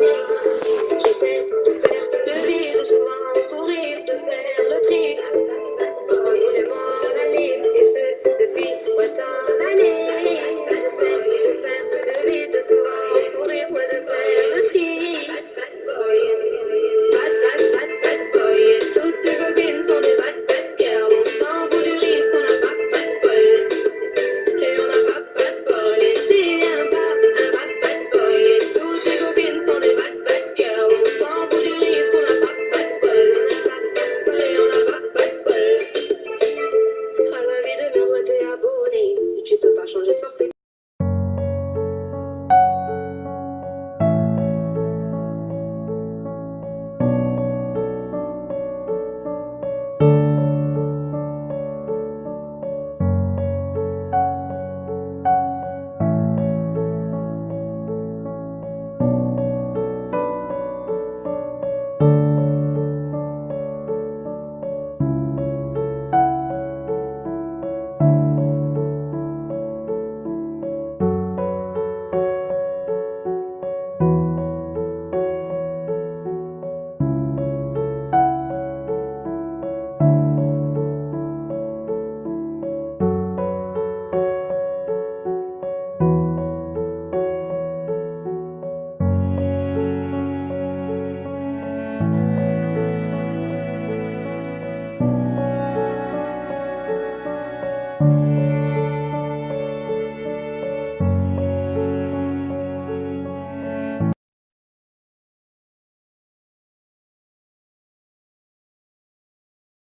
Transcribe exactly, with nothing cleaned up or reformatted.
J'essaie de faire le vide, souvent sourire, de faire le tri. On voulait m'en aller, et ce depuis autant d'années. J'essaie de faire le vide, souvent sourire, moi de faire le tri. Bad, bad, bad, bad boy, toutes tes copines sont des bad, bad girls. On s'en fout du risque, on n'a pas, pas de bol. Et on n'a pas, pas de bol. Et t'es un bad, un bad, bad boy, et toutes tes copines sont des bad, bad girls. On s'en fout du risque, on n'a pas, pas de bol. Et on n'a pas, pas de bol. À la vie de merde, ouais, t'es abonné. Tu peux pas changer de forfait.